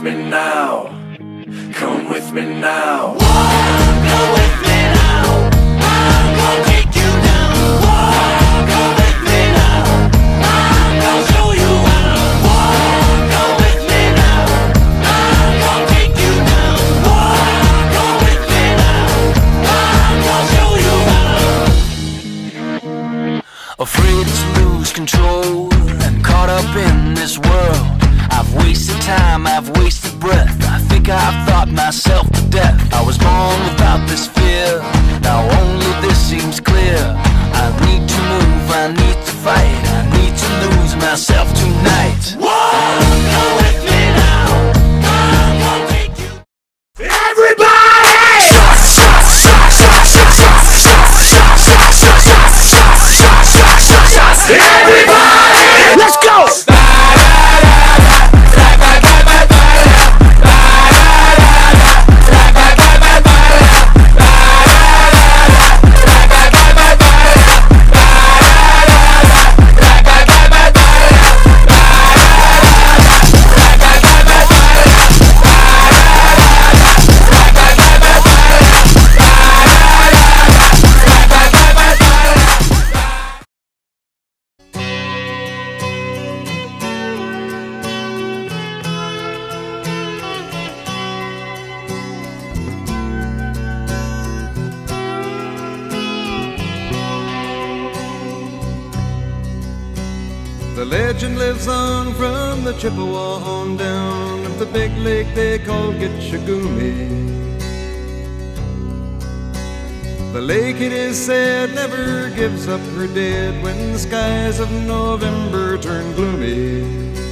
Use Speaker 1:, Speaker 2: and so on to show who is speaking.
Speaker 1: me now. Come with me now.
Speaker 2: Go with me now. I'm gonna take you down. Go with me now. I'm gonna show you how. Go with me now. I'm gonna take you down. Go with me now. I'm gonna show you how.
Speaker 3: Afraid to lose control and caught up in this world. I've wasted time, I've wasted breath. I think I've thought myself to death. I was born without this fear. Now only this seems clear. I need to move, I need to fight. I need to lose myself tonight.
Speaker 2: Go with me now. I'm gonna take you.
Speaker 1: Everybody! Everybody! Let's go!
Speaker 4: The legend lives on from the Chippewa on down of the big lake they call Gitchagumi. The lake, it is said, never gives up her dead when the skies of November turn gloomy.